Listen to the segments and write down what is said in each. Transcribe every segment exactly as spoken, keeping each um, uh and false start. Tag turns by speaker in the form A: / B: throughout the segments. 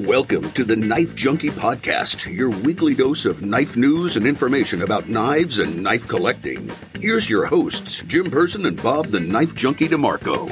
A: Welcome to the Knife Junkie podcast, your weekly dose of knife news and information about knives and knife collecting. Here's your hosts, Jim Person and Bob the Knife Junkie DeMarco.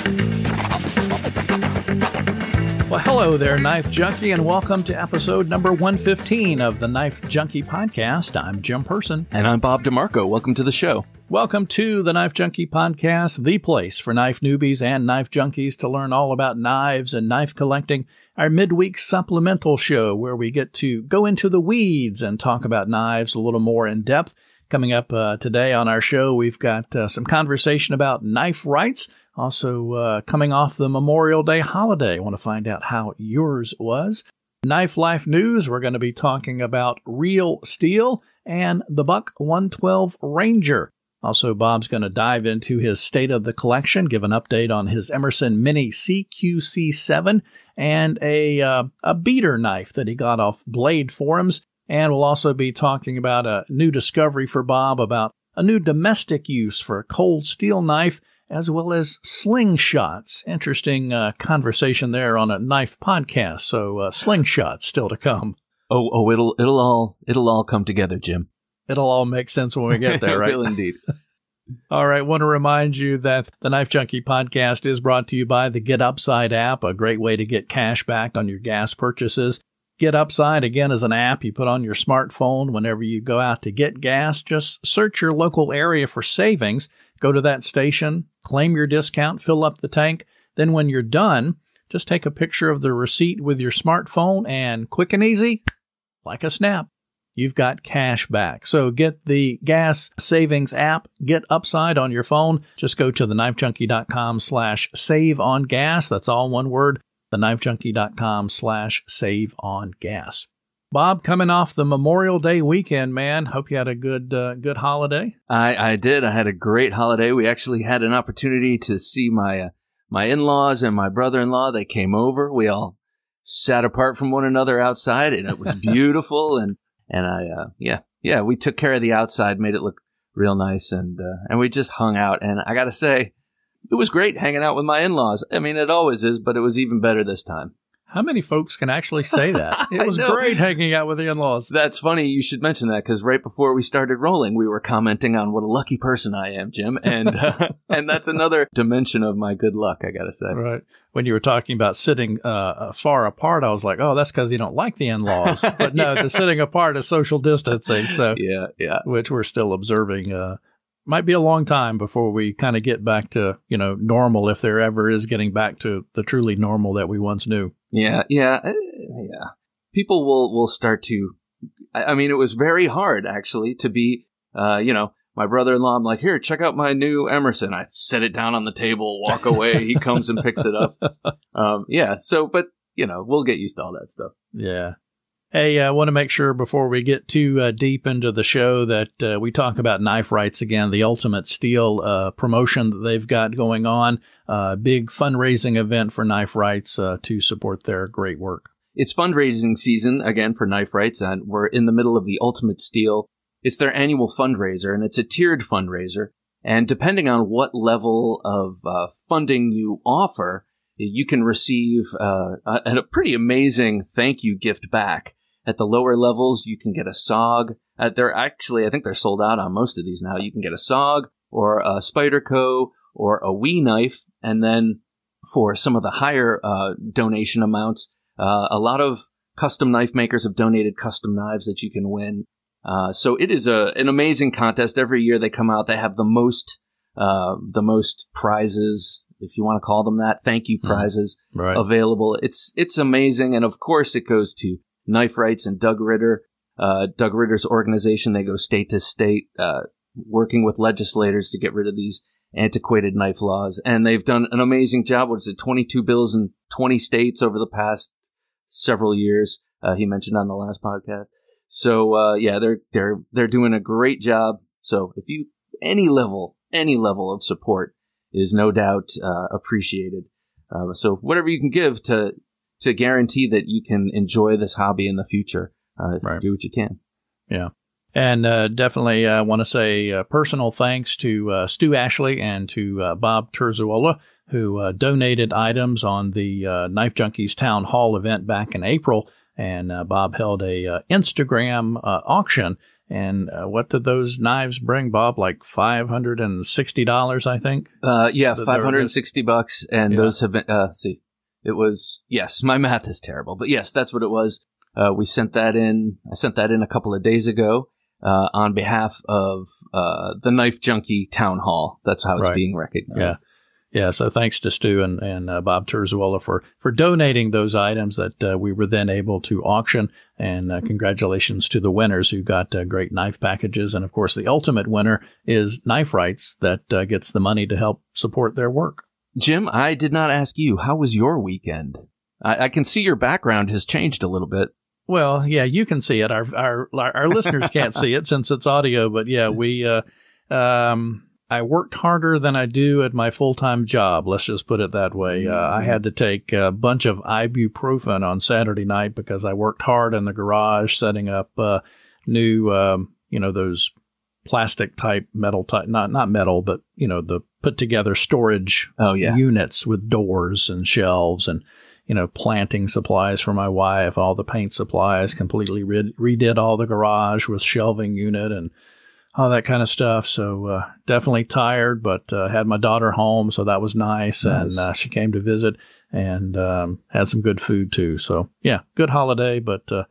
B: Well, hello there, Knife Junkie, and welcome to episode number one fifteen of the Knife Junkie podcast. I'm Jim Person.
C: And I'm Bob DeMarco. Welcome to the show.
B: Welcome to the Knife Junkie podcast, the place for knife newbies and knife junkies to learn all about knives and knife collecting. Our midweek supplemental show where we get to go into the weeds and talk about knives a little more in depth. Coming up uh, today on our show, we've got uh, some conversation about knife rights. Also, uh, coming off the Memorial Day holiday, I want to find out how yours was. Knife Life News, we're going to be talking about real steel and the Buck one twelve Ranger. Also, Bob's going to dive into his state of the collection, give an update on his Emerson Mini C Q C seven and a uh, a beater knife that he got off Blade Forums. And we'll also be talking about a new discovery for Bob about a new domestic use for a cold steel knife, as well as slingshots. Interesting uh, conversation there on a knife podcast. So uh, slingshots still to come.
C: Oh, oh, it'll it'll all it'll all come together, Jim.
B: It'll all make sense when we get there, right?
C: It will indeed.
B: All right. Want to remind you that the Knife Junkie podcast is brought to you by the Get Upside app, a great way to get cash back on your gas purchases. Get Upside, again, is an app you put on your smartphone whenever you go out to get gas. Just search your local area for savings. Go to that station, claim your discount, fill up the tank. Then when you're done, just take a picture of the receipt with your smartphone and quick and easy, like a snap, you've got cash back. So get the gas savings app, Get Upside on your phone. Just go to theknifejunkie.com slash save on gas. That's all one word, theknifejunkie.com slash save on gas. Bob, coming off the Memorial Day weekend, man. Hope you had a good uh, good holiday.
C: I, I did. I had a great holiday. We actually had an opportunity to see my uh, my in-laws and my brother-in-law. They came over. We all sat apart from one another outside, and it was beautiful. and and I uh, yeah yeah we took care of the outside, made it look real nice, and uh, and we just hung out. And I got to say, it was great hanging out with my in-laws. I mean, it always is, but it was even better this time.
B: How many folks can actually say that? It was great hanging out with the in-laws.
C: That's funny you should mention that, because right before we started rolling, we were commenting on what a lucky person I am, Jim. And uh, and that's another dimension of my good luck, I got to say.
B: Right. When you were talking about sitting uh, far apart, I was like, oh, that's because you don't like the in-laws. But no, the sitting apart is social distancing. So
C: yeah, yeah.
B: Which we're still observing. Uh, might be a long time before we kind of get back to, you know, normal, if there ever is getting back to the truly normal that we once knew.
C: Yeah, yeah, yeah. People will, will start to, I mean, it was very hard, actually, to be, uh, you know, my brother-in-law, I'm like, here, check out my new Emerson. I set it down on the table, walk away. He comes and picks it up. Um, yeah, so, but, you know, we'll get used to all that stuff.
B: Yeah. Hey, I want to make sure before we get too uh, deep into the show that uh, we talk about Knife Rights again, the Ultimate Steel uh, promotion that they've got going on. A uh, big fundraising event for Knife Rights uh, to support their great work.
C: It's fundraising season again for Knife Rights, and we're in the middle of the Ultimate Steel. It's their annual fundraiser, and it's a tiered fundraiser. And depending on what level of uh, funding you offer, you can receive uh, a, a pretty amazing thank you gift back. At the lower levels, you can get a S O G. Uh, they're actually, I think they're sold out on most of these now. You can get a S O G or a Spyderco or a Wee knife. And then for some of the higher uh, donation amounts, uh, a lot of custom knife makers have donated custom knives that you can win. Uh, so it is a an amazing contest. Every year they come out, they have the most uh, the most prizes, if you want to call them that, thank you prizes
B: mm, right.
C: available. It's it's amazing, and of course it goes to Knife Rights and Doug Ritter, uh, Doug Ritter's organization. They go state to state, uh, working with legislators to get rid of these antiquated knife laws. And they've done an amazing job. What is it, twenty-two bills in twenty states over the past several years, uh, he mentioned on the last podcast. So, uh, yeah, they're, they're, they're doing a great job. So if you, any level, any level of support is no doubt, uh, appreciated. Uh, so whatever you can give to, to guarantee that you can enjoy this hobby in the future, uh, right. do what you can.
B: Yeah. And uh, definitely I uh, want to say uh, personal thanks to uh, Stu Ashley and to uh, Bob Terzuola, who uh, donated items on the uh, Knife Junkies Town Hall event back in April. And uh, Bob held a uh, Instagram uh, auction. And uh, what did those knives bring, Bob? Like five hundred sixty dollars, I think?
C: Uh, yeah, five hundred sixty bucks. And yeah. those have been, uh, see, it was, yes, my math is terrible. But yes, that's what it was. Uh, we sent that in, I sent that in a couple of days ago uh, on behalf of uh, the Knife Junkie Town Hall. That's how it's
B: right.
C: being recognized.
B: Yeah. Yeah, so thanks to Stu and, and uh, Bob Terzuola for, for donating those items that uh, we were then able to auction. And uh, congratulations to the winners who got uh, great knife packages. And, of course, the ultimate winner is Knife Rights that uh, gets the money to help support their work.
C: Jim, I did not ask you, how was your weekend? I, I can see your background has changed a little bit.
B: Well, yeah, you can see it. Our our our listeners can't see it since it's audio. But, yeah, we uh, um. I worked harder than I do at my full-time job. Let's just put it that way. Uh, I had to take a bunch of ibuprofen on Saturday night because I worked hard in the garage setting up uh, new, um, you know, those plastic type metal type, not not metal, but, you know, the put together storage
C: oh, yeah.
B: units with doors and shelves and, you know, planting supplies for my wife, all the paint supplies, completely re- redid all the garage with shelving unit and all that kind of stuff. So uh, definitely tired, but uh, had my daughter home, so that was nice. nice. And uh, she came to visit and um, had some good food too. So yeah, good holiday. But uh,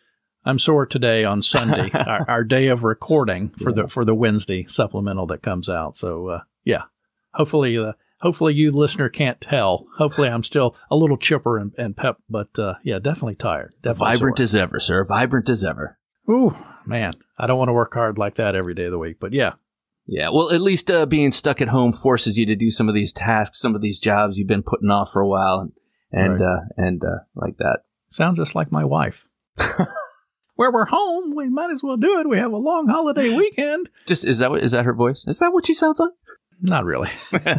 B: I'm sore today on Sunday, our, our day of recording for yeah. the for the Wednesday supplemental that comes out. So uh, yeah, hopefully uh, hopefully you listener can't tell. Hopefully I'm still a little chipper and, and pep, but uh, yeah, definitely tired. Definitely
C: Vibrant
B: sore.
C: as ever, sir. Vibrant as ever.
B: Ooh, man, I don't want to work hard like that every day of the week, but yeah.
C: Yeah, well, at least uh, being stuck at home forces you to do some of these tasks, some of these jobs you've been putting off for a while, and and right. uh, and uh, like that.
B: Sounds just like my wife. Where we're home, we might as well do it. We have a long holiday weekend.
C: Just is that what, is that her voice? Is that what she sounds like?
B: Not really.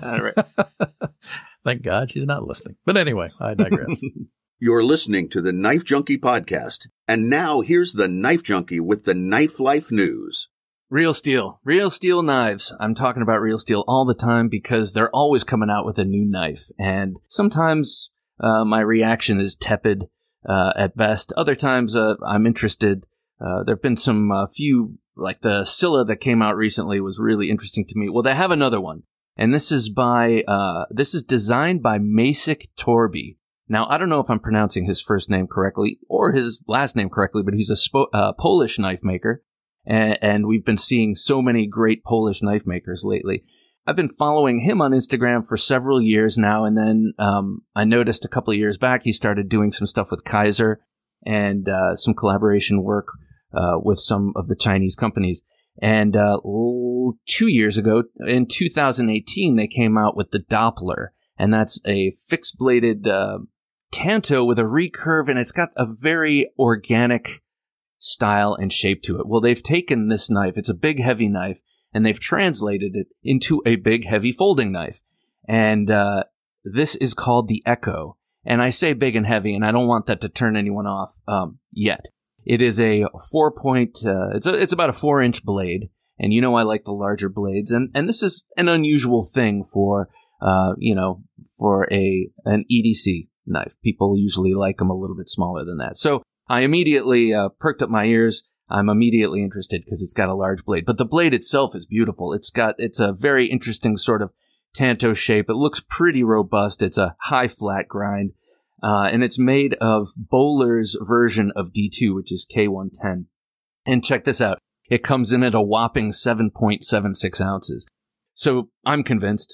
B: Thank God she's not listening. But anyway, I digress.
A: You're listening to the Knife Junkie podcast. And now here's the Knife Junkie with the Knife Life News.
C: Real Steel. Real Steel knives. I'm talking about Real Steel all the time because they're always coming out with a new knife. And sometimes uh, my reaction is tepid uh, at best. Other times uh, I'm interested. Uh, there have been some uh, few, like the Scylla that came out recently was really interesting to me. Well, they have another one. And this is by, uh, this is designed by Masik Torbe. Now, I don't know if I'm pronouncing his first name correctly or his last name correctly, but he's a spo- uh, Polish knife maker, and, and we've been seeing so many great Polish knife makers lately. I've been following him on Instagram for several years now, and then um, I noticed a couple of years back he started doing some stuff with Kaiser and uh, some collaboration work uh, with some of the Chinese companies. And uh, two years ago, in two thousand eighteen, they came out with the Doppler, and that's a fixed-bladed uh, Tanto with a recurve, and it's got a very organic style and shape to it. Well, they've taken this knife, it's a big, heavy knife, and they've translated it into a big, heavy folding knife. And uh, this is called the Echo. And I say big and heavy, and I don't want that to turn anyone off um, yet. It is a four-point, uh, it's, a, it's about a four-inch blade, and you know I like the larger blades, and, and this is an unusual thing for, uh, you know, for a an E D C knife. People usually like them a little bit smaller than that. So I immediately uh, perked up my ears. I'm immediately interested because it's got a large blade. But the blade itself is beautiful. It's got it's a very interesting sort of Tanto shape. It looks pretty robust. It's a high flat grind. Uh, and it's made of Bowler's version of D two, which is K one ten. And check this out. It comes in at a whopping seven point seven six ounces. So I'm convinced.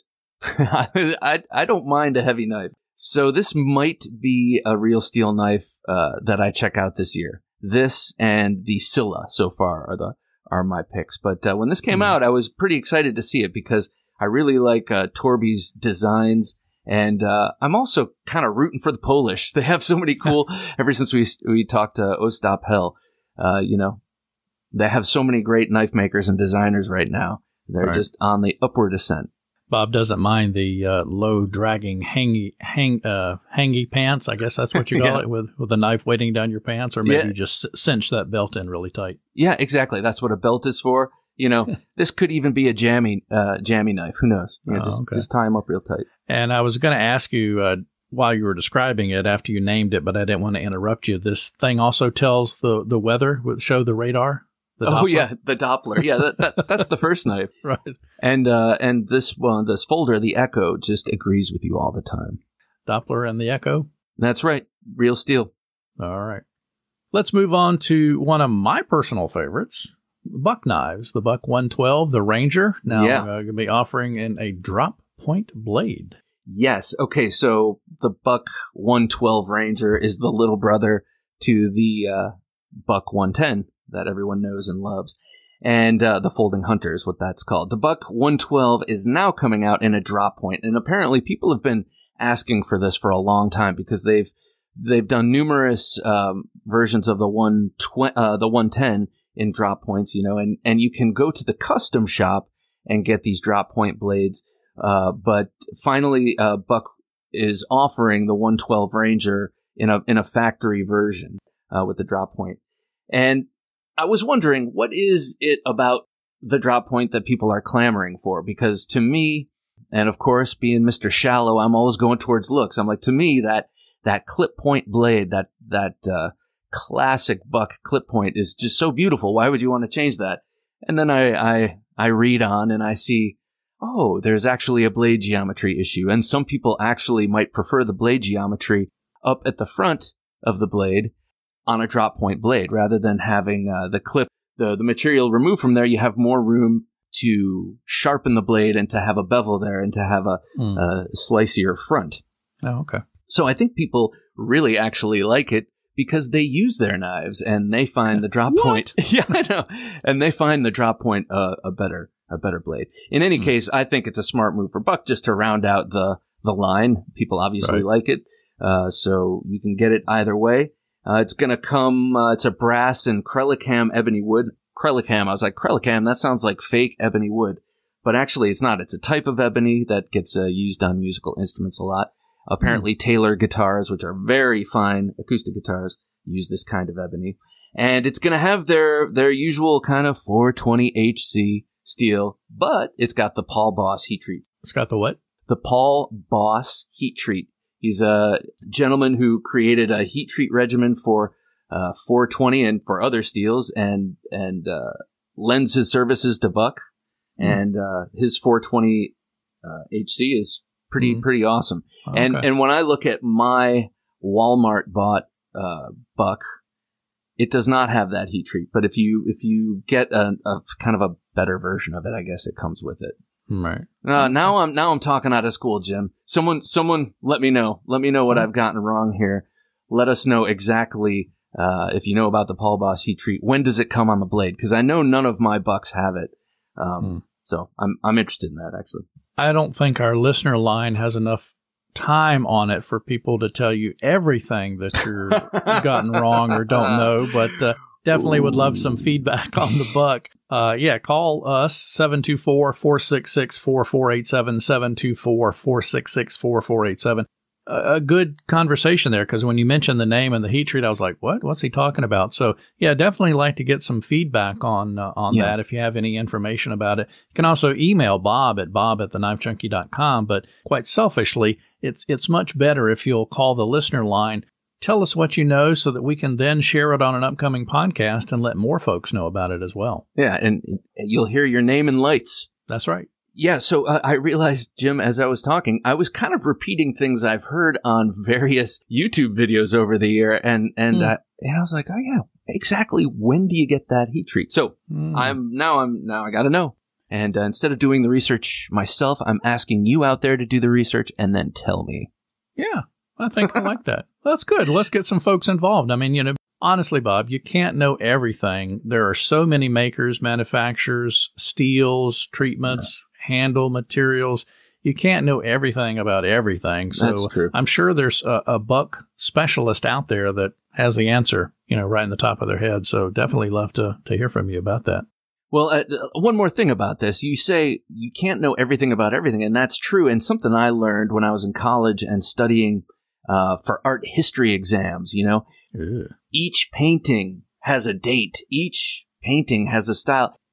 C: I, I don't mind a heavy knife. So this might be a Real Steel knife uh, that I check out this year. This and the Scylla so far are the are my picks. But uh, when this came mm. out, I was pretty excited to see it because I really like uh, Torbe's designs. And uh, I'm also kind of rooting for the Polish. They have so many cool, ever since we we talked to Ostap Hell, uh, you know, they have so many great knife makers and designers right now. They're right. just on the upward ascent.
B: Bob doesn't mind the uh, low dragging hangy hang uh, hangy pants. I guess that's what you call yeah. it, with with a knife weighting down your pants, or maybe yeah. you just cinch that belt in really tight.
C: Yeah, exactly. That's what a belt is for. You know, this could even be a jammy, uh, jammy knife. Who knows? You know,
B: Oh,
C: just,
B: okay.
C: just tie them up real tight.
B: And I was going to ask you uh, while you were describing it after you named it, but I didn't want to interrupt you. This thing also tells the, the weather, would show the radar. The
C: oh
B: Doppler?
C: yeah, the Doppler. Yeah, that, that, that's the first knife.
B: Right.
C: And uh, and this one, this folder, the Echo, just agrees with you all the time.
B: Doppler and the Echo.
C: That's right, real steel.
B: All right. Let's move on to one of my personal favorites. Buck knives, the Buck one twelve, the Ranger. Now,
C: yeah.
B: uh, going to be offering in a drop point blade.
C: Yes. Okay. So the Buck one twelve Ranger is the little brother to the uh, Buck one ten that everyone knows and loves, and uh, the Folding Hunter is what that's called. The Buck one twelve is now coming out in a drop point, and apparently people have been asking for this for a long time because they've they've done numerous um, versions of the one tw- uh, the one ten. In drop points, you know, and, and you can go to the custom shop and get these drop point blades. Uh, but finally, uh, Buck is offering the one twelve Ranger in a in a factory version uh, with the drop point. And I was wondering, what is it about the drop point that people are clamoring for? Because to me, and of course, being Mister Shallow, I'm always going towards looks. I'm like, to me, that that clip point blade, that that uh, classic Buck clip point is just so beautiful. Why would you want to change that? And then I, I, I read on and I see, oh, there's actually a blade geometry issue. And some people actually might prefer the blade geometry up at the front of the blade on a drop point blade rather than having uh, the clip, the, the material removed from there. You have more room to sharpen the blade and to have a bevel there and to have a, mm. a slicier front.
B: Oh, okay.
C: So I think people really actually like it because they use their knives and they find the drop point. Yeah, I know. And they find the drop point uh, a better a better blade. In any mm. case, I think it's a smart move for Buck just to round out the, the line. People obviously right. like it. Uh, so you can get it either way. Uh, it's going to come, uh, it's a brass and Crelicam ebony wood. Crelicam, I was like, Crelicam, that sounds like fake ebony wood. But actually, it's not. It's a type of ebony that gets uh, used on musical instruments a lot. Apparently, mm. Taylor guitars, which are very fine acoustic guitars, use this kind of ebony. And it's going to have their their usual kind of four twenty H C steel, but it's got the Paul Boss heat treat.
B: It's got the what?
C: The Paul Boss heat treat. He's a gentleman who created a heat treat regimen for uh, four twenty and for other steels and, and uh, lends his services to Buck. Mm. And uh, his four twenty uh, H C is pretty, mm. pretty awesome. Oh, okay. And and when I look at my Walmart bought uh, Buck, it does not have that heat treat. But if you if you get a, a kind of a better version of it, I guess it comes with it.
B: Right.
C: Uh, now I'm now I'm talking out of school, Jim. Someone someone let me know. Let me know what I've gotten wrong here. Let us know exactly uh, if you know about the Paul Boss heat treat. When does it come on the blade? Because I know none of my Bucks have it. Um, mm. So I'm I'm interested in that actually.
B: I don't think our listener line has enough time on it for people to tell you everything that you're gotten wrong or don't know, but uh, definitely Ooh. would love some feedback on the Buck. Uh, yeah, call us seven two four, four six six, four four eight seven, seven two four, four six six, four four eight seven. A good conversation there, because when you mentioned the name and the heat treat, I was like, what? What's he talking about? So, yeah, definitely like to get some feedback on uh, on yeah. that if you have any information about it. You can also email Bob at bob at the knife junkie dot com, but quite selfishly, it's it's much better if you'll call the listener line, tell us what you know so that we can then share it on an upcoming podcast and let more folks know about it as well.
C: Yeah, and you'll hear your name in lights.
B: That's right.
C: Yeah, so uh, I realized, Jim, as I was talking, I was kind of repeating things I've heard on various YouTube videos over the year, and and, mm. uh, and I was like, oh yeah, exactly. When do you get that heat treat? So mm. I'm now I'm now I got to know. And uh, instead of doing the research myself, I'm asking you out there to do the research and then tell me.
B: Yeah, I think I like that. That's good. Let's get some folks involved. I mean, you know, honestly, Bob, you can't know everything. There are so many makers, manufacturers, steels, treatments. Yeah. Handle materials. You can't know everything about everything. So
C: That's true.
B: I'm sure there's a, a Buck specialist out there that has the answer, you know, right in the top of their head. So definitely love to, to hear from you about that.
C: Well, uh, one more thing about this. You say you can't know everything about everything, and that's true. And something I learned when I was in college and studying uh, for art history exams, you know, Ew. Each painting has a date. Each painting has a style.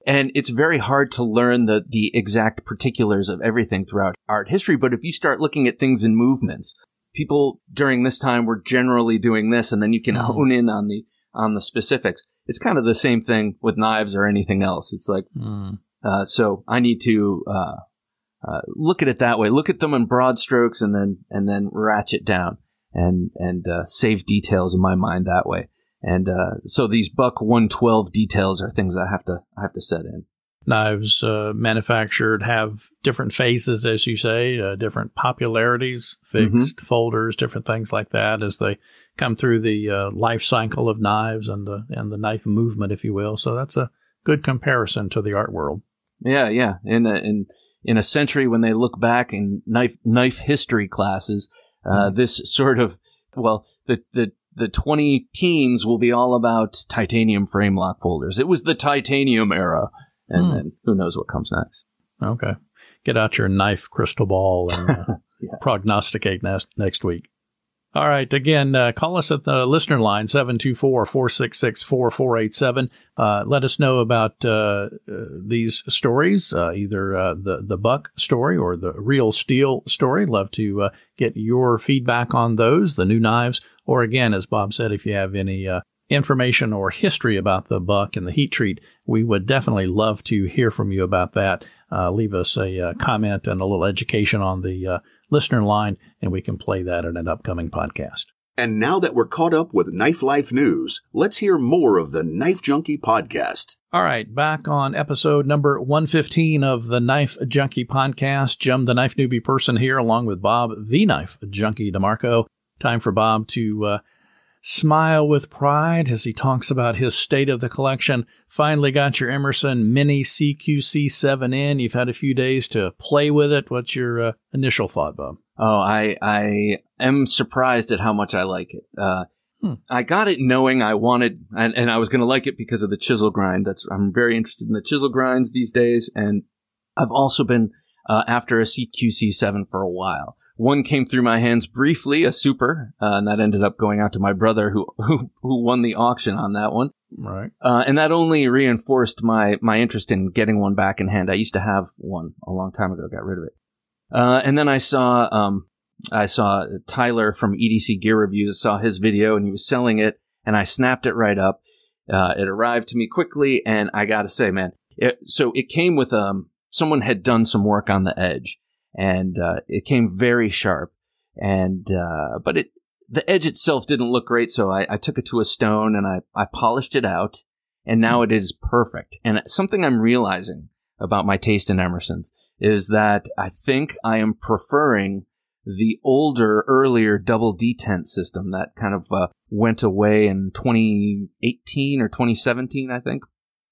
C: And it's very hard to learn the, the exact particulars of everything throughout art history. But if you start looking at things in movements, people during this time were generally doing this, and then you can hone in on the on the specifics. It's kind of the same thing with knives or anything else. It's like, mm. uh, so I need to uh, uh, look at it that way. Look at them in broad strokes, and then and then ratchet down and and uh, save details in my mind that way. And uh, so these Buck one twelve details are things I have to I have to set in.
B: Knives uh, manufactured have different phases, as you say, uh, different popularities, fixed mm-hmm. folders, different things like that as they come through the uh, life cycle of knives and the and the knife movement, if you will. So that's a good comparison to the art world.
C: Yeah, yeah. In a, in in a century when they look back in knife knife history classes, uh, mm-hmm. this sort of well the the. The twenty teens will be all about titanium frame lock folders. It was the titanium era. And mm. then who knows what comes next.
B: Okay. Get out your knife crystal ball and uh, yeah. prognosticate next, next week. All right. Again, uh, call us at the listener line, seven two four, four six six, four four eight seven. Uh, let us know about uh, uh, these stories, uh, either uh, the, the Buck story or the Real Steel story. Love to uh, get your feedback on those, the new knives. Or again, as Bob said, if you have any uh, information or history about the Buck and the heat treat, we would definitely love to hear from you about that. Uh, leave us a uh, comment and a little education on the uh, listener line, and we can play that in an upcoming podcast.
A: And now that we're caught up with Knife Life news, let's hear more of the Knife Junkie podcast.
B: All right, back on episode number one fifteen of the Knife Junkie podcast. Jim, the Knife Newbie person here, along with Bob, the Knife Junkie DeMarco. Time for Bob to uh, smile with pride as he talks about his state of the collection. Finally got your Emerson Mini C Q C seven in. You've had a few days to play with it. What's your uh, initial thought, Bob?
C: Oh, I I am surprised at how much I like it. Uh, hmm. I got it knowing I wanted, and, and I was going to like it because of the chisel grind. That's I'm very interested in the chisel grinds these days, and I've also been uh, after a C Q C seven for a while. One came through my hands briefly, a super, uh, and that ended up going out to my brother who, who, who won the auction on that one.
B: Right.
C: Uh, and that only reinforced my, my interest in getting one back in hand. I used to have one a long time ago, got rid of it. Uh, and then I saw, um, I saw Tyler from E D C Gear Reviews. I saw his video and he was selling it and I snapped it right up. Uh, it arrived to me quickly and I gotta say, man, it, so it came with, um, someone had done some work on the edge. And uh, it came very sharp, and uh, but it the edge itself didn't look great, so I, I took it to a stone and I, I polished it out, and now it is perfect. And something I'm realizing about my taste in Emerson's is that I think I am preferring the older, earlier double detent system that kind of uh, went away in twenty eighteen or twenty seventeen, I think.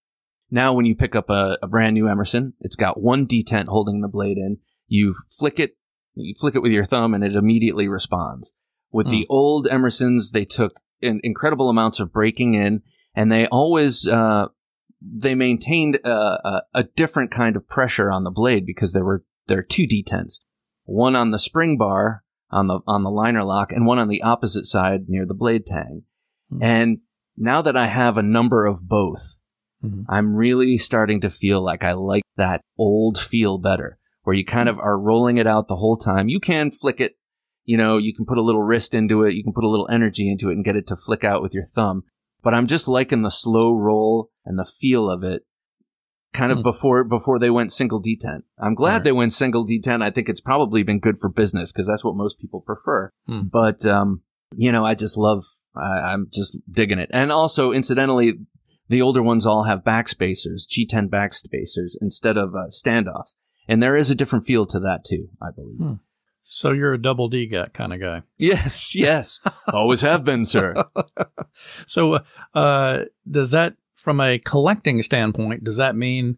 C: Now when you pick up a, a brand new Emerson, it's got one detent holding the blade in. You flick it, you flick it with your thumb, and it immediately responds. With mm. the old Emersons, they took in, incredible amounts of breaking in, and they always uh, they maintained a, a, a different kind of pressure on the blade because there were there are two detents, one on the spring bar on the on the liner lock, and one on the opposite side near the blade tang. Mm. And now that I have a number of both, mm-hmm. I'm really starting to feel like I like that old feel better. Where you kind of are rolling it out the whole time. You can flick it, you know, you can put a little wrist into it, you can put a little energy into it and get it to flick out with your thumb. But I'm just liking the slow roll and the feel of it kind of mm. before before they went single detent. I'm glad right. they went single detent. I think it's probably been good for business because that's what most people prefer. Mm. But, um, you know, I just love, I, I'm just digging it. And also, incidentally, the older ones all have backspacers, G ten backspacers instead of uh, standoffs. And there is a different feel to that, too, I believe. Hmm.
B: So you're a double D guy kind of guy.
C: Yes, yes. Always have been, sir.
B: So uh, does that, from a collecting standpoint, does that mean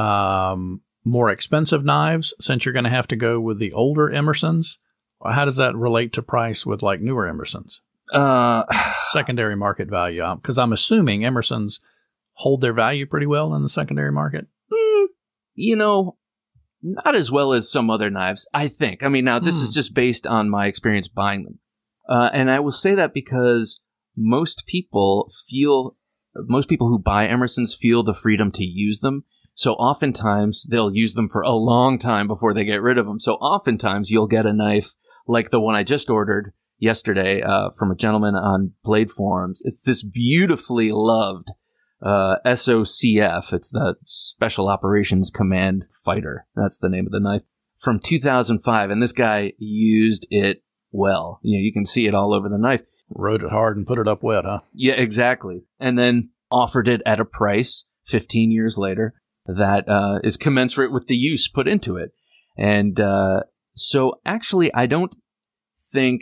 B: um, more expensive knives since you're going to have to go with the older Emersons? Or how does that relate to price with like newer Emersons?
C: Uh,
B: secondary market value. Because I'm assuming Emersons hold their value pretty well in the secondary market.
C: Mm, you know, not as well as some other knives, I think. I mean, now this mm. is just based on my experience buying them. Uh, and I will say that because most people feel, most people who buy Emersons feel the freedom to use them So oftentimes they'll use them for a long time before they get rid of them. So oftentimes you'll get a knife like the one I just ordered yesterday uh, from a gentleman on Blade Forums. It's this beautifully loved uh, S O C F. It's the Special Operations Command Fighter. That's the name of the knife. From two thousand five. And this guy used it well. You know, you can see it all over the knife.
B: Rode it hard and put it up wet, huh?
C: Yeah, exactly. And then offered it at a price fifteen years later that uh, is commensurate with the use put into it. And uh, so actually, I don't think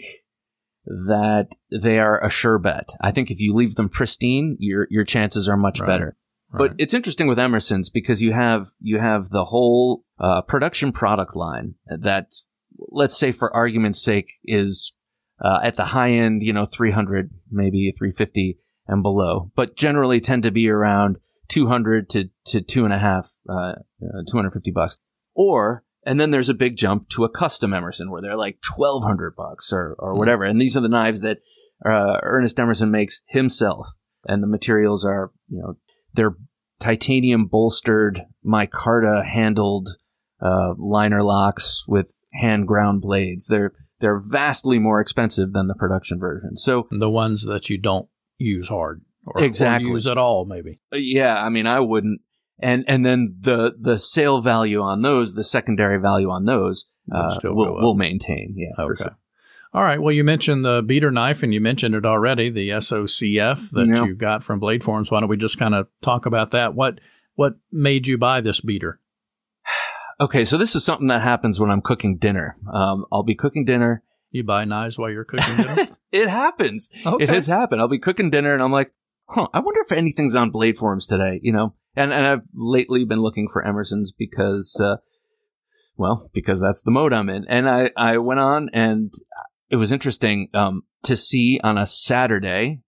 C: that they are a sure bet. I think if you leave them pristine, your your chances are much
B: right.
C: better.
B: Right.
C: But it's interesting with Emerson's because you have you have the whole uh, production product line that, let's say for argument's sake, is uh, at the high end, you know, three hundred, maybe three fifty and below, but generally tend to be around two hundred to, to two and a half, uh, uh, two hundred fifty bucks. Or, and then there's a big jump to a custom Emerson where they're like twelve hundred bucks or, or mm-hmm. whatever. And these are the knives that uh, Ernest Emerson makes himself. And the materials are, you know, they're titanium bolstered, micarta handled uh, liner locks with hand ground blades. They're they're vastly more expensive than the production version. So
B: the ones that you don't use hard or,
C: exactly.
B: or use at all, maybe.
C: Yeah, I mean, I wouldn't. And and then the the sale value on those, the secondary value on those, uh, will will maintain. Yeah.
B: Okay.
C: For sure.
B: All right. Well, you mentioned the beater knife, and you mentioned it already, the S O C F that
C: yeah.
B: you got from Blade Forums. Why don't we just kind of talk about that? What what made you buy this beater?
C: Okay, so this is something that happens when I'm cooking dinner. Um, I'll be cooking dinner.
B: You buy knives while you're cooking dinner?
C: It happens.
B: Okay.
C: It has happened. I'll be cooking dinner, and I'm like, huh, I wonder if anything's on Blade Forums today, you know? And and I've lately been looking for Emerson's because, uh, well, because that's the mode I'm in. And I, I went on, and it was interesting um, to see on a Saturday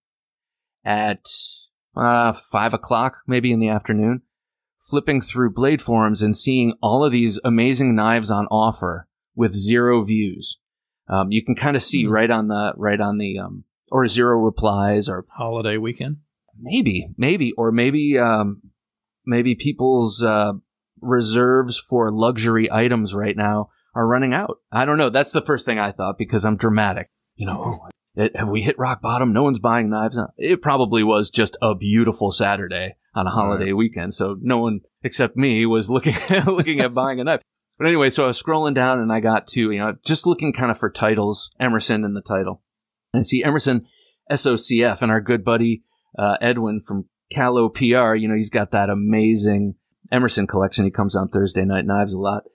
C: at uh, five o'clock, maybe in the afternoon, flipping through Blade Forums and seeing all of these amazing knives on offer with zero views. Um, you can kind of see mm-hmm. right on the right on the um, or zero replies or
B: holiday weekend.
C: Maybe, maybe, or maybe, um, maybe people's uh, reserves for luxury items right now are running out. I don't know. That's the first thing I thought because I'm dramatic. You know, oh, it, have we hit rock bottom? No one's buying knives. It probably was just a beautiful Saturday on a holiday right. weekend, so no one except me was looking looking at buying a knife. But anyway, so I was scrolling down and I got to, you know, just looking kind of for titles, Emerson in the title, and I see Emerson S O C F, and our good buddy uh, Edwin from Callow P R. You know, he's got that amazing Emerson collection. He comes on Thursday Night Knives a lot.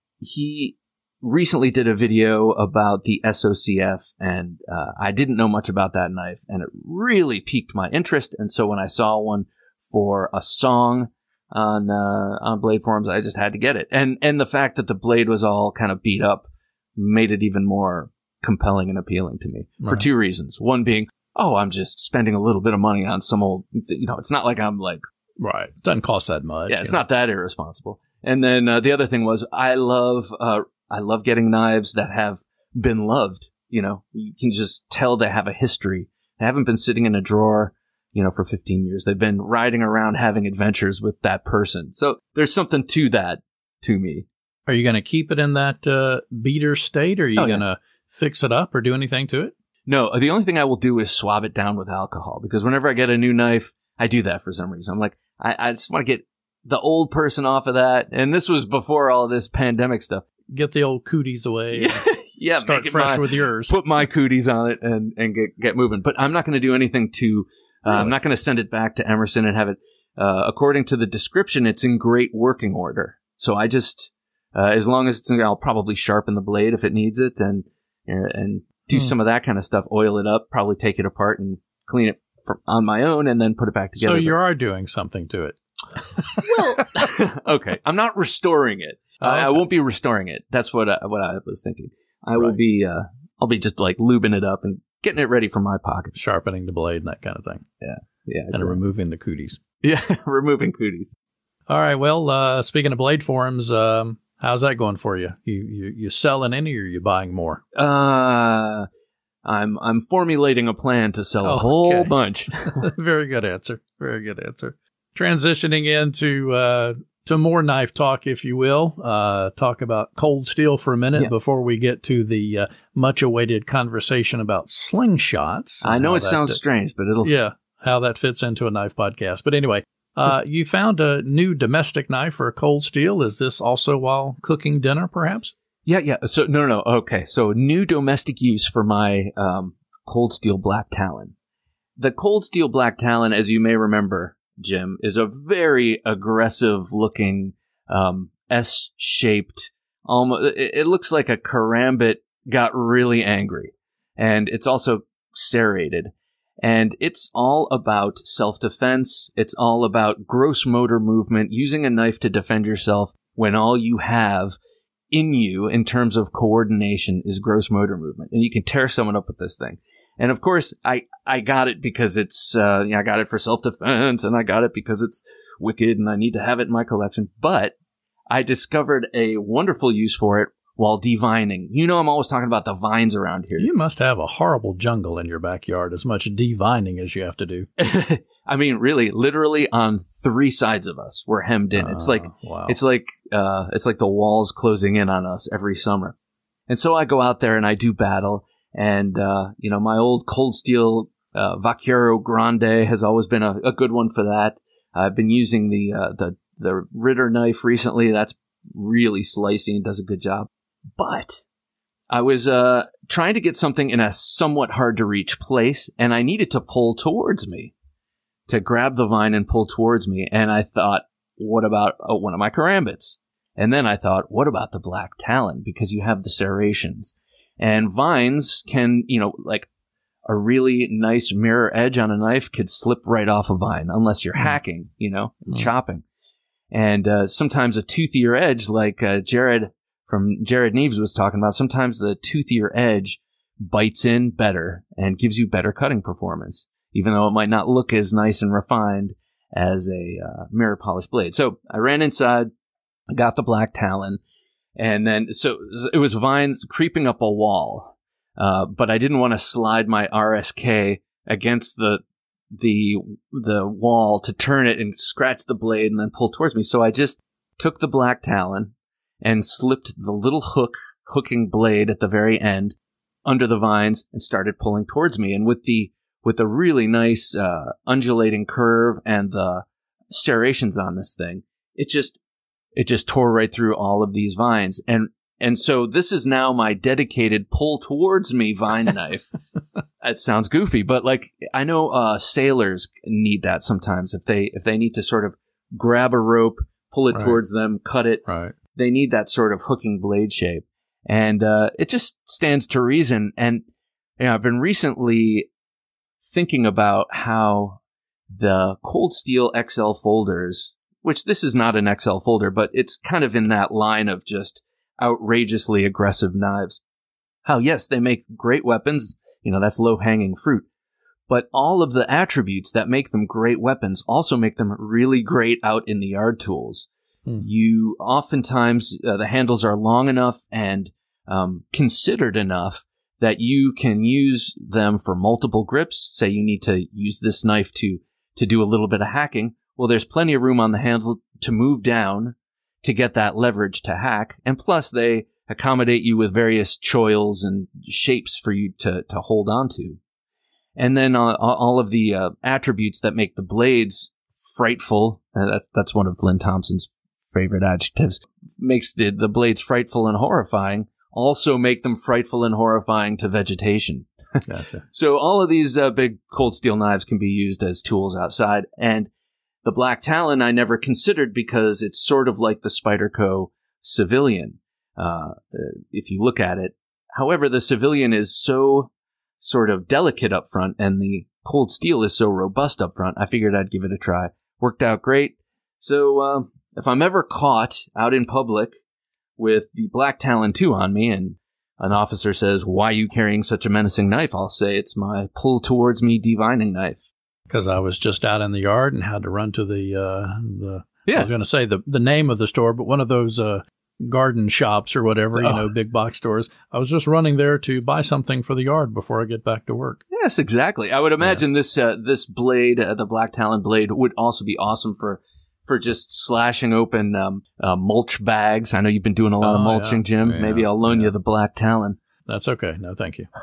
C: He recently did a video about the S O C F, and uh, I didn't know much about that knife, and it really piqued my interest. And so when I saw one for a song on uh, on Blade Forums, I just had to get it. And and the fact that the blade was all kind of beat up made it even more compelling and appealing to me right. for two reasons. One being, oh, I'm just spending a little bit of money on some old, you know, it's not like I'm like,
B: right, doesn't cost that much.
C: Yeah, it's
B: know?
C: not that irresponsible. And then uh, the other thing was, I love uh, I love getting knives that have been loved. You know, you can just tell they have a history. They haven't been sitting in a drawer, you know, for fifteen years. They've been riding around having adventures with that person. So there's something to that to me.
B: Are you going to keep it in that uh, beater state, or are you
C: oh,
B: going to
C: yeah.
B: fix it up or do anything to it?
C: No, the only thing I will do is swab it down with alcohol, because whenever I get a new knife, I do that for some reason. I'm like, I, I just want to get the old person off of that. And this was before all this pandemic stuff.
B: Get the old cooties away.
C: Yeah, yeah
B: start
C: make it
B: fresh
C: my,
B: with yours.
C: Put my cooties on it and, and get, get moving. But I'm not going to do anything to, uh, really? I'm not going to send it back to Emerson and have it, uh, according to the description, it's in great working order. So I just, uh, as long as it's, I'll probably sharpen the blade if it needs it, and, and do hmm. some of that kind of stuff, oil it up, probably take it apart and clean it for, on my own, and then put it back together.
B: So you but, are doing something to it.
C: Well, okay. I'm not restoring it. Uh, okay. I won't be restoring it. That's what I, what I was thinking. I right. will be, uh, I'll be just like lubing it up and getting it ready for my pocket.
B: Sharpening the blade and that kind of thing.
C: Yeah. Yeah.
B: And exactly. removing the cooties.
C: Yeah. Removing cooties.
B: All right. Well, uh, speaking of Blade Forums, um, how's that going for you? You, you, you selling any, or are you buying more?
C: Uh, I'm, I'm formulating a plan to sell a oh, whole okay. bunch.
B: Very good answer. Very good answer. Transitioning into, uh, to more knife talk, if you will. Uh, talk about Cold Steel for a minute yeah. before we get to the uh, much-awaited conversation about Slingshots.
C: I know it
B: that,
C: sounds
B: uh,
C: strange, but it'll...
B: Yeah, how that fits into a knife podcast. But anyway, uh, you found a new domestic knife for Cold Steel. Is this also while cooking dinner, perhaps?
C: Yeah, yeah. So, no, no, no. Okay, so new domestic use for my um, Cold Steel Black Talon. The Cold Steel Black Talon, as you may remember, Jim, is a very aggressive-looking, um, S-shaped, almost. It, it looks like a karambit got really angry, and it's also serrated, and it's all about self-defense. It's all about gross motor movement, using a knife to defend yourself when all you have in you, in terms of coordination, is gross motor movement, and you can tear someone up with this thing. And of course, I, I got it because it's, uh, you know, I got it for self-defense, and I got it because it's wicked and I need to have it in my collection. But I discovered a wonderful use for it while devining. You know, I'm always talking about the vines around here.
B: You must have a horrible jungle in your backyard, as much devining as you have to do.
C: I mean, really, literally on three sides of us, we're hemmed in. Uh, it's like, wow. it's like, uh, it's like the walls closing in on us every summer. And so I go out there and I do battle. And, uh, you know, my old Cold Steel uh, Vaquero Grande has always been a, a good one for that. I've been using the, uh, the the Ritter knife recently. That's really slicey and does a good job. But I was uh, trying to get something in a somewhat hard-to-reach place, and I needed to pull towards me, to grab the vine and pull towards me. And I thought, what about oh, one of my karambits? And then I thought, what about the Black Talon? Because you have the serrations. And vines can, you know, like a really nice mirror edge on a knife could slip right off a vine unless you're mm. hacking, you know, and mm. chopping. And uh, sometimes a toothier edge, like uh, Jared from Jared Neves was talking about, sometimes the toothier edge bites in better and gives you better cutting performance, even though it might not look as nice and refined as a uh, mirror polished blade. So I ran inside, got the Black Talon. And then, so it was vines creeping up a wall, uh, but I didn't want to slide my R S K against the the the wall to turn it and scratch the blade and then pull towards me. So I just took the Black Talon and slipped the little hook hooking blade at the very end under the vines and started pulling towards me. And with the with the really nice uh, undulating curve and the serrations on this thing, it just It just tore right through all of these vines. And and so this is now my dedicated pull towards me vine knife. That sounds goofy, but like I know uh, sailors need that sometimes. If they if they need to sort of grab a rope, pull it right. towards them, cut it,
B: right.
C: they need that sort of hooking blade shape. And uh, it just stands to reason. And you know, I've been recently thinking about how the Cold Steel X L folders, which this is not an X L folder, but it's kind of in that line of just outrageously aggressive knives. How, yes, they make great weapons. You know, that's low-hanging fruit. But all of the attributes that make them great weapons also make them really great out in the yard tools. Hmm. You oftentimes, uh, the handles are long enough and um, considered enough that you can use them for multiple grips. Say you need to use this knife to, to do a little bit of hacking. Well, there's plenty of room on the handle to move down to get that leverage to hack. And plus, they accommodate you with various choils and shapes for you to, to hold on to. And then uh, all of the uh, attributes that make the blades frightful, uh, that's, that's one of Lynn Thompson's favorite adjectives, makes the, the blades frightful and horrifying, also make them frightful and horrifying to vegetation.
B: Gotcha.
C: So all of these uh, big Cold Steel knives can be used as tools outside. And the Black Talon I never considered because it's sort of like the Spyderco Civilian, uh, if you look at it. However, the Civilian is so sort of delicate up front, and the Cold Steel is so robust up front, I figured I'd give it a try. Worked out great. So uh, if I'm ever caught out in public with the Black Talon two on me, and an officer says, "Why are you carrying such a menacing knife?" I'll say it's my pull towards me devining knife.
B: Because I was just out in the yard and had to run to the, uh, the
C: yeah.
B: I was going to say the, the name of the store, but one of those uh, garden shops or whatever, you oh. know, big box stores. I was just running there to buy something for the yard before I get back to work.
C: Yes, exactly. I would imagine yeah. this uh, this blade, uh, the Black Talon blade, would also be awesome for for just slashing open um, uh, mulch bags. I know you've been doing a lot
B: oh,
C: of mulching,
B: yeah.
C: Jim.
B: Yeah,
C: Maybe I'll loan
B: yeah.
C: you the Black Talon.
B: That's okay. No, thank you.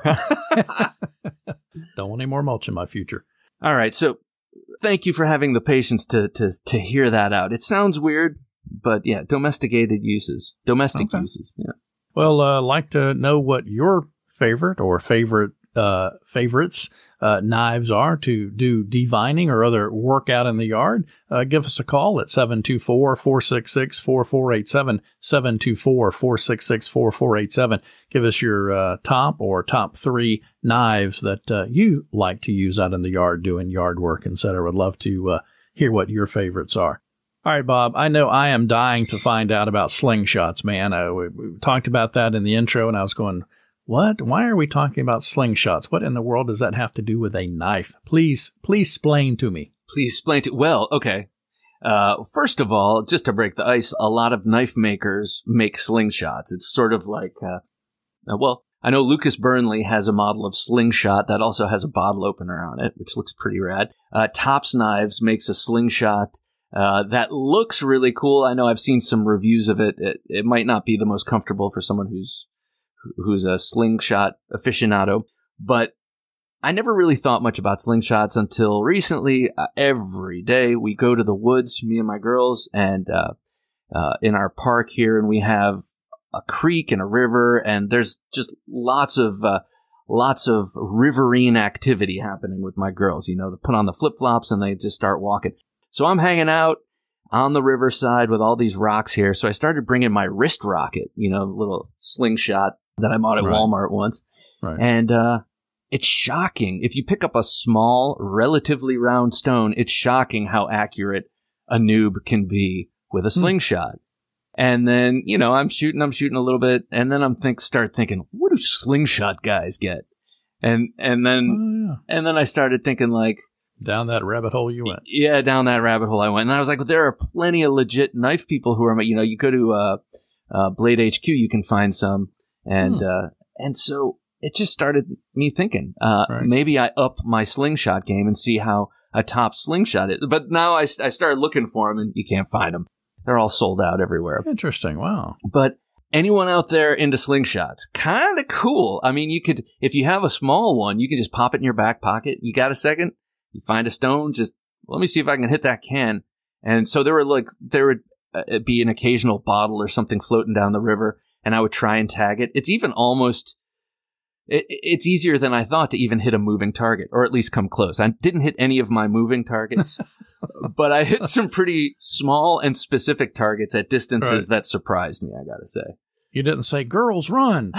B: Don't want any more mulch in my future.
C: All right. So thank you for having the patience to to to hear that out. It sounds weird, but yeah, domesticated uses, domestic
B: Okay.
C: uses. Yeah.
B: Well, uh, like to know what your favorite or favorite uh, favorites uh, knives are to do devining or other work out in the yard. Uh, give us a call at seven two four, four six six, four four eight seven, seven two four, four six six, four four eight seven. Give us your uh, top or top three knives that uh, you like to use out in the yard doing yard work, et cetera. Would love to uh, hear what your favorites are. All right, Bob, I know I am dying to find out about slingshots, man. I, we, we talked about that in the intro, and I was going, what? Why are we talking about slingshots? What in the world does that have to do with a knife? Please, please explain to me.
C: Please explain to. Well, okay. Uh, first of all, just to break the ice, a lot of knife makers make slingshots. It's sort of like, uh, uh, well, I know Lucas Burnley has a model of slingshot that also has a bottle opener on it, which looks pretty rad. Uh, Tops Knives makes a slingshot uh, that looks really cool. I know I've seen some reviews of it. It, it might not be the most comfortable for someone who's who's a slingshot aficionado, but I never really thought much about slingshots until recently. Uh, every day we go to the woods, me and my girls, and uh, uh, in our park here, and we have a creek and a river, and there's just lots of uh, lots of riverine activity happening with my girls. You know, they put on the flip-flops and they just start walking. So I'm hanging out on the riverside with all these rocks here. So I started bringing my wrist rocket, you know, little slingshot that I bought at
B: Right.
C: Walmart once.
B: Right.
C: And uh, it's shocking. If you pick up a small, relatively round stone, it's shocking how accurate a noob can be with a slingshot. And then, you know, I'm shooting, I'm shooting a little bit, and then I'm think start thinking, what do slingshot guys get? And and then
B: Oh, yeah.
C: and then I started thinking like,
B: Down that rabbit hole you went.
C: yeah, down that rabbit hole I went. And I was like, well, there are plenty of legit knife people who are, you know, you go to uh, uh, Blade H Q, you can find some. And
B: Hmm.
C: uh, and so it just started me thinking, uh,
B: Right.
C: maybe I up my slingshot game and see how a top slingshot is. But now I, I started looking for them, and you can't find them. They're all sold out everywhere.
B: Interesting. Wow.
C: But anyone out there into slingshots, kind of cool. I mean, you could, if you have a small one, you can just pop it in your back pocket. You got a second? You find a stone, just let me see if I can hit that can. And so there were like, there would uh, be an occasional bottle or something floating down the river, and I would try and tag it. It's even almost, it, it's easier than I thought to even hit a moving target, or at least come close. I didn't hit any of my moving targets, but I hit some pretty small and specific targets at distances
B: Right.
C: that surprised me, I gotta say.
B: You didn't say, girls, run.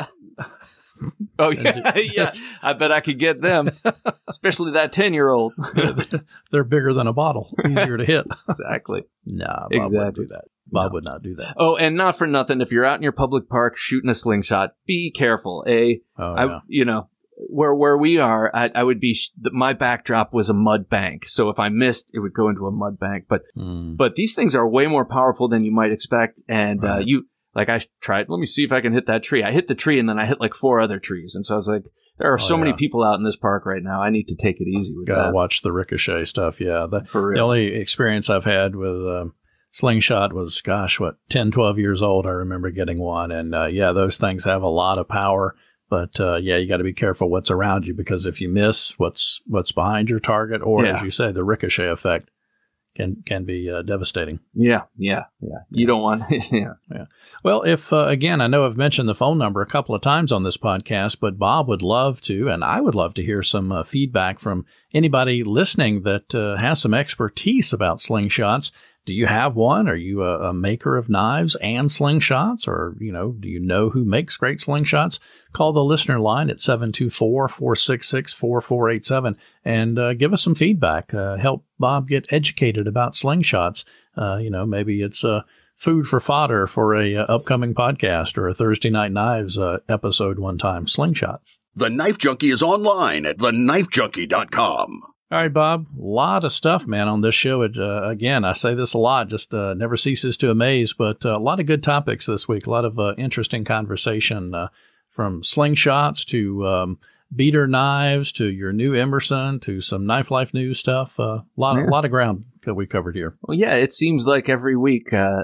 C: Oh, yeah, yeah. I bet I could get them, especially that ten-year-old.
B: They're bigger than a bottle. Easier to hit.
C: Exactly.
B: Nah, Bob wouldn't
C: Exactly.
B: do that. Bob
C: No.
B: would not do that.
C: Oh, and not for nothing, if you're out in your public park shooting a slingshot, be careful. A,
B: Oh,
C: I,
B: yeah.
C: you know, where where we are, I, I would be. Sh- my backdrop was a mud bank, so if I missed, it would go into a mud bank. But
B: Mm.
C: but these things are way more powerful than you might expect, and uh,
B: Right.
C: you. Like I tried, let me see if I can hit that tree. I hit the tree, and then I hit like four other trees. And so I was like, there are
B: Oh,
C: so many
B: yeah.
C: people out in this park right now. I need to take it easy with
B: Gotta
C: that.
B: watch the ricochet stuff. Yeah. The,
C: For
B: the
C: real.
B: only experience I've had with um, slingshot was, gosh, what, ten, twelve years old. I remember getting one. And uh, yeah, those things have a lot of power. But uh, yeah, you got to be careful what's around you, because if you miss what's what's behind your target, or
C: Yeah.
B: as you say, the ricochet effect can can be uh, devastating.
C: Yeah, yeah, yeah. You don't want, yeah.
B: Well, if, uh, again, I know I've mentioned the phone number a couple of times on this podcast, but Bob would love to, and I would love to hear some uh, feedback from anybody listening that uh, has some expertise about slingshots. Do you have one? Are you a, a maker of knives and slingshots? Or, you know, do you know who makes great slingshots? Call the listener line at seven two four, four six six, four four eight seven and uh, give us some feedback. Uh, help Bob get educated about slingshots. Uh, you know, maybe it's uh, food for fodder for a uh, upcoming podcast or a Thursday Night Knives uh, episode one time. Slingshots.
A: The Knife Junkie is online at the knife junkie dot com.
B: All right, Bob, a lot of stuff, man, on this show. It, uh, again, I say this a lot, just uh, never ceases to amaze, but uh, a lot of good topics this week, a lot of uh, interesting conversation uh, from slingshots to um, beater knives to your new Emerson to some Knife Life news stuff. A uh, lot, yeah. lot of ground that we covered here.
C: Well, yeah, it seems like every week, uh,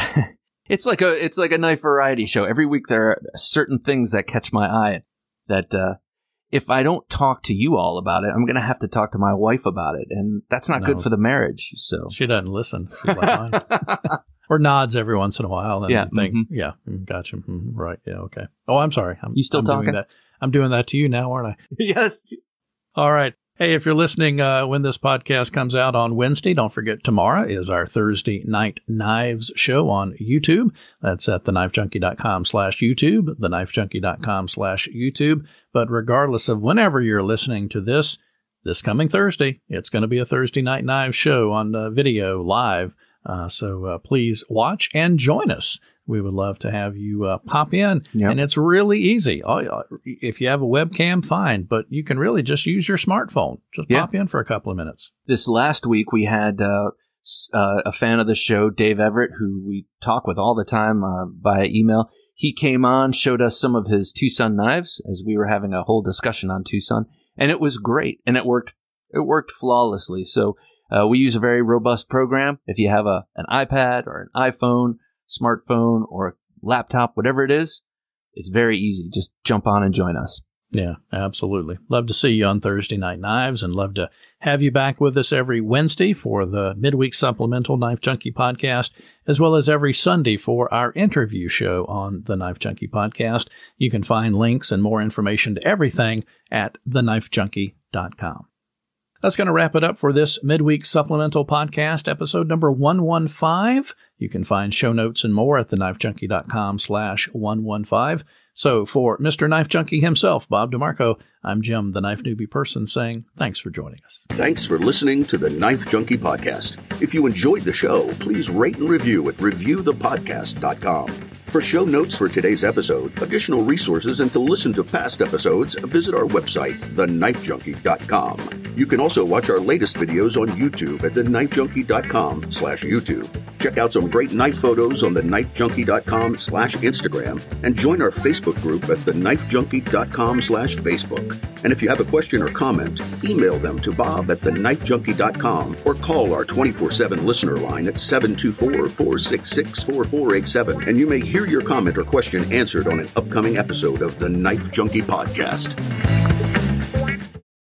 C: it's like a it's like a knife variety show. Every week there are certain things that catch my eye that uh, if I don't talk to you all about it, I'm going to have to talk to my wife about it, and that's not no. good for the marriage. So
B: she doesn't listen. She's like mine. Or nods every once in a while. And
C: yeah.
B: think,
C: mm-hmm.
B: yeah, gotcha. Mm-hmm. Right. Yeah. Okay. Oh, I'm sorry. I'm,
C: you still
B: I'm
C: talking?
B: Doing that. I'm doing that to you now, aren't I?
C: Yes.
B: All right. Hey, if you're listening uh, when this podcast comes out on Wednesday, don't forget tomorrow is our Thursday Night Knives show on YouTube. That's at theknifejunkie.com slash YouTube, theknifejunkie.com slash YouTube. But regardless of whenever you're listening to this, this coming Thursday, it's going to be a Thursday Night Knives show on uh, video live. Uh, so uh, please watch and join us. We would love to have you uh, pop in. Yep. And it's really easy. Oh, if you have a webcam, fine. But you can really just use your smartphone. Just yeah. pop in for a couple of minutes.
C: This last week, we had uh, uh, a fan of the show, Dave Everett, who we talk with all the time uh, via email. He came on, showed us some of his Tucson knives as we were having a whole discussion on Tucson. And it was great. And it worked. It worked flawlessly. So uh, we use a very robust program. If you have a an iPad or an iPhone, smartphone or laptop, whatever it is, it's very easy. Just jump on and join us.
B: Yeah, absolutely. Love to see you on Thursday Night Knives and love to have you back with us every Wednesday for the midweek supplemental Knife Junkie podcast, as well as every Sunday for our interview show on the Knife Junkie podcast. You can find links and more information to everything at the knife junkie dot com. That's going to wrap it up for this midweek supplemental podcast, episode number one fifteen. You can find show notes and more at theknifejunkie.com slash 115. So for Mister Knife Junkie himself, Bob DeMarco, I'm Jim, the Knife Newbie person, saying thanks for joining us.
A: Thanks for listening to the Knife Junkie podcast. If you enjoyed the show, please rate and review at review the podcast dot com. For show notes for today's episode, additional resources, and to listen to past episodes, visit our website, the knife junkie dot com. You can also watch our latest videos on YouTube at the knife junkie dot com slash YouTube. Check out some great knife photos on the knife junkie dot com slash Instagram, and join our Facebook group at the knife junkie dot com slash Facebook. And if you have a question or comment, email them to Bob at the knife junkie dot com or call our twenty-four seven listener line at seven two four, four six six, four four eight seven, and you may hear your comment or question answered on an upcoming episode of the Knife Junkie podcast.